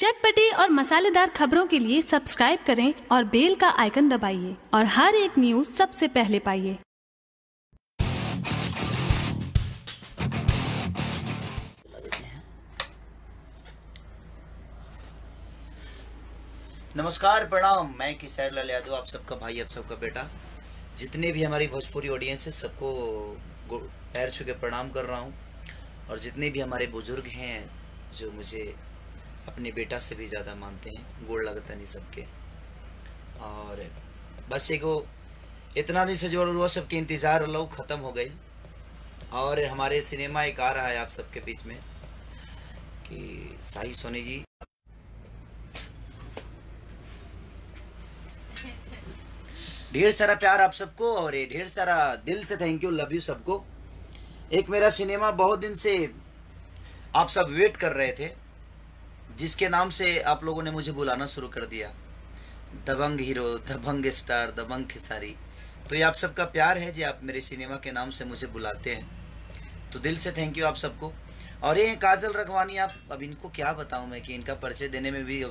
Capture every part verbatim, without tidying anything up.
चटपटी और मसालेदार खबरों के लिए सब्सक्राइब करें और बेल का आइकन दबाइए और हर एक न्यूज सबसे पहले पाइए। नमस्कार, प्रणाम। मैं किशोर लाल यादव, आप सबका भाई, आप सबका बेटा। जितने भी हमारी भोजपुरी ऑडियंस है सबको पैर छू के प्रणाम कर रहा हूँ। और जितने भी हमारे बुजुर्ग हैं जो मुझे अपने बेटा से भी ज़्यादा मानते हैं, गोड़ लगता नहीं सबके। और बस एगो इतना दिन से जो वो सबके इंतज़ार लो ख़त्म हो गई और हमारे सिनेमा एक आ रहा है आप सबके बीच में कि साही सोनी जी ढेर सारा प्यार आप सबको और ये ढेर सारा दिल से थैंक यू, लव यू सबको। एक मेरा सिनेमा बहुत दिन से आप सब वेट कर रहे थे, जिसके नाम से आप लोगों ने मुझे बुलाना शुरू कर दिया, दबंग हीरो, दबंग स्टार, दबंग खिसारी। तो ये आप सबका प्यार है जी, आप मेरे सिनेमा के नाम से मुझे बुलाते हैं, तो दिल से थैंक यू आप सबको। और ये काजल रखवानी, आप अब इनको क्या बताऊं मैं कि इनका परिचय देने में भी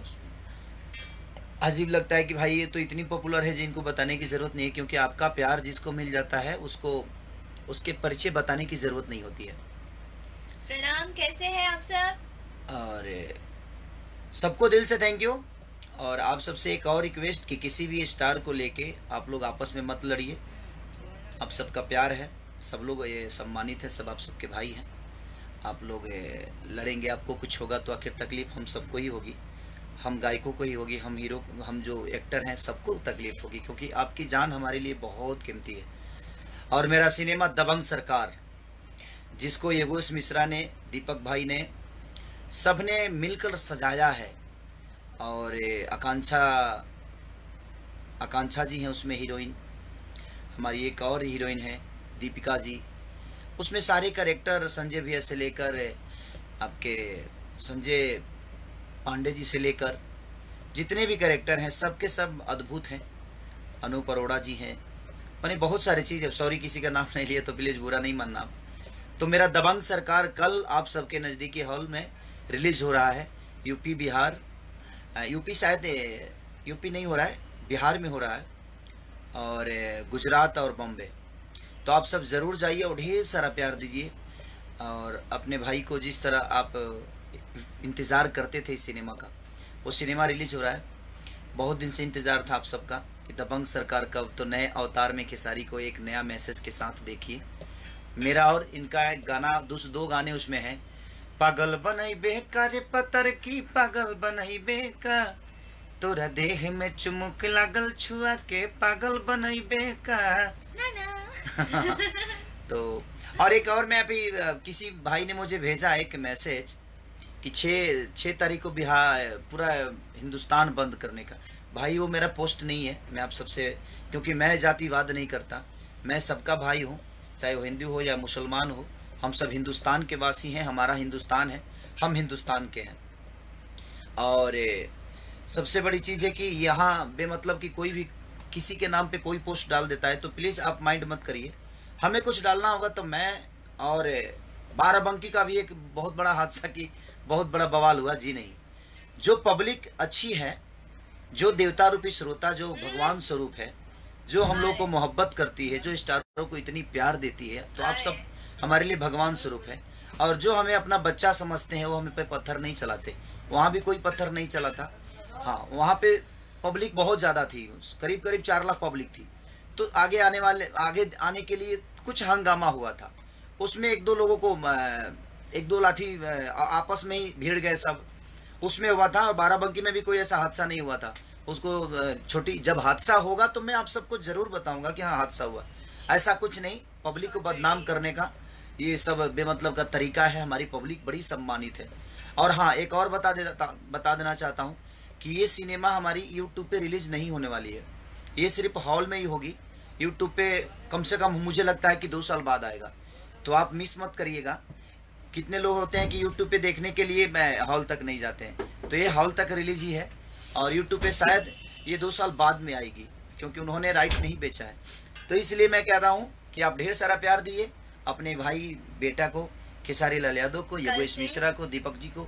अजीब लगता है कि भाई ये तो इतनी पॉपुलर है जी, इनको बताने की ज़रूरत नहीं है, क्योंकि आपका प्यार जिसको मिल जाता है उसको उसके परिचय बताने की ज़रूरत नहीं होती है। प्रणाम, कैसे हैं आप सब? और सबको दिल से थैंक यू। और आप सबसे एक और रिक्वेस्ट कि किसी भी स्टार को लेके आप लोग आपस में मत लड़िए, आप सबका प्यार है, सब लोग ये सम्मानित है, सब आप सबके भाई हैं। आप लोग लड़ेंगे, आपको कुछ होगा तो आखिर तकलीफ़ हम सबको ही होगी, हम गायकों को ही होगी, हम हीरो, हम जो एक्टर हैं सबको तकलीफ होगी, क्योंकि आपकी जान हमारे लिए बहुत कीमती है। और मेरा सिनेमा दबंग सरकार, जिसको योगेश मिश्रा ने, दीपक भाई ने, सब ने मिलकर सजाया है। और आकांक्षा आकांक्षा जी हैं उसमें हीरोइन, हमारी एक और हीरोइन है दीपिका जी। उसमें सारे कैरेक्टर संजय भैया से लेकर आपके संजय पांडे जी से लेकर जितने भी कैरेक्टर हैं सबके सब अद्भुत हैं। अनूप अरोड़ा जी हैं, मैंने बहुत सारी चीज़, सॉरी किसी का नाम नहीं लिया तो प्लीज़ बुरा नहीं मानना। तो मेरा दबंग सरकार कल आप सबके नज़दीकी हॉल में रिलीज़ हो रहा है। यूपी बिहार, यूपी शायद यूपी नहीं हो रहा है, बिहार में हो रहा है, और गुजरात और बॉम्बे। तो आप सब ज़रूर जाइए और ढेर सारा प्यार दीजिए। और अपने भाई को जिस तरह आप इंतज़ार करते थे इस सिनेमा का, वो सिनेमा रिलीज हो रहा है। बहुत दिन से इंतज़ार था आप सबका कि दबंग सरकार कब, तो नए अवतार में खेसारी को एक नया मैसेज के साथ देखिए। मेरा और इनका एक गाना, दूस दो गाने उसमें हैं। पागल बनई बेका रे पतर की, पागल बनई बेका, तोरा देह में चुमुक लागल छुआ के, पागल बनई बेका ना ना। तो और एक और, मैं अभी किसी भाई ने मुझे भेजा एक मैसेज कि छः छः तारीख को बिहार पूरा हिंदुस्तान बंद करने का। भाई वो मेरा पोस्ट नहीं है, मैं आप सबसे, क्योंकि मैं जातिवाद नहीं करता, मैं सबका भाई हूँ, चाहे वो हिंदू हो या मुसलमान हो, हम सब हिंदुस्तान के वासी हैं, हमारा हिंदुस्तान है, हम हिंदुस्तान के हैं। और सबसे बड़ी चीज़ है कि यहाँ बेमतलब कि कोई भी किसी के नाम पे कोई पोस्ट डाल देता है, तो प्लीज़ आप माइंड मत करिए। हमें कुछ डालना होगा तो मैं, और बाराबंकी का भी एक बहुत बड़ा हादसा की बहुत बड़ा बवाल हुआ जी, नहीं, जो पब्लिक अच्छी है, जो देवता रूपी श्रोता, जो भगवान स्वरूप है, जो हम लोग को मोहब्बत करती है, जो स्टारों को इतनी प्यार देती है, तो आप सब हमारे लिए भगवान स्वरूप है। और जो हमें अपना बच्चा समझते हैं वो हमें पे पत्थर नहीं चलाते। वहाँ भी कोई पत्थर नहीं चला था। हाँ, वहाँ पे पब्लिक बहुत ज़्यादा थी, करीब करीब चार लाख पब्लिक थी। तो आगे आने वाले आगे आने के लिए कुछ हंगामा हुआ था, उसमें एक दो लोगों को एक दो लाठी आपस में ही भिड़ गए सब, उसमें हुआ था। और बाराबंकी में भी कोई ऐसा हादसा नहीं हुआ था। उसको छोटी, जब हादसा होगा तो मैं आप सबको ज़रूर बताऊंगा कि हाँ हादसा हुआ, ऐसा कुछ नहीं। पब्लिक को बदनाम करने का ये सब बेमतलब का तरीका है। हमारी पब्लिक बड़ी सम्मानित है। और हाँ, एक और बता दे बता देना चाहता हूँ कि ये सिनेमा हमारी यूट्यूब पे रिलीज़ नहीं होने वाली है, ये सिर्फ हॉल में ही होगी। यूट्यूब पे कम से कम मुझे लगता है कि दो साल बाद आएगा, तो आप मिस मत करिएगा। कितने लोग होते हैं कि यूट्यूब पे देखने के लिए मैं हॉल तक नहीं जाते हैं, तो ये हॉल तक रिलीज ही है। और यूट्यूब पे शायद ये दो साल बाद में आएगी, क्योंकि उन्होंने राइट नहीं बेचा है। तो इसलिए मैं कह रहा हूँ कि आप ढेर सारा प्यार दिए अपने भाई बेटा को, खेसारी लाल यादव को, योगेश मिश्रा को, दीपक जी को,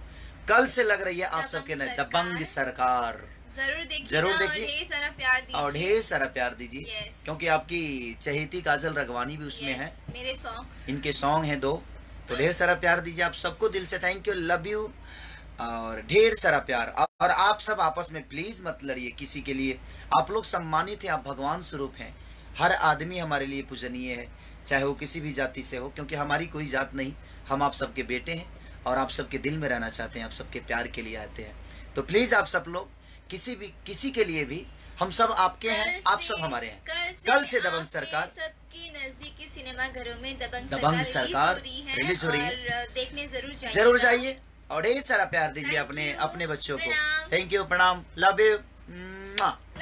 कल से लग रही है आप दबंग सबके नए सरकार। दबंग सरकार। जरूर देखिए, जरूर और देखिए। ढेर सारा प्यार दीजिए। और ढेर सारा प्यार दीजिए, Yes. क्योंकि आपकी चहेती काजल रगवानी भी उसमें Yes, है, मेरे सॉन्ग्स। इनके सॉन्ग हैं दो, तो ढेर सारा प्यार दीजिए। आप सबको दिल से थैंक यू, लव यू, और ढेर सारा प्यार। और आप सब आपस में प्लीज मत लड़िए किसी के लिए। आप लोग सम्मानित हैं, आप भगवान स्वरूप हैं। हर आदमी हमारे लिए पूजनीय है, चाहे वो किसी भी जाति से हो, क्योंकि हमारी कोई जात नहीं। हम आप सबके बेटे हैं और आप सबके दिल में रहना चाहते हैं, आप सबके प्यार के लिए आते हैं। तो प्लीज आप सब लोग किसी भी किसी के लिए भी, हम सब आपके हैं, आप सब हमारे हैं। कल से दबंग सरकार सबके नजदीकी सिनेमा घरों में दबंग, दबंग सरकार रिलीज हो रही है, रिलीज हो रही है। और देखने जरूर जाइए। जरूर जाइए और ढेर सारा प्यार दीजिए Thank अपने you. अपने बच्चों को। प्रणाम। थैंक यू, प्रणाम, लव यू।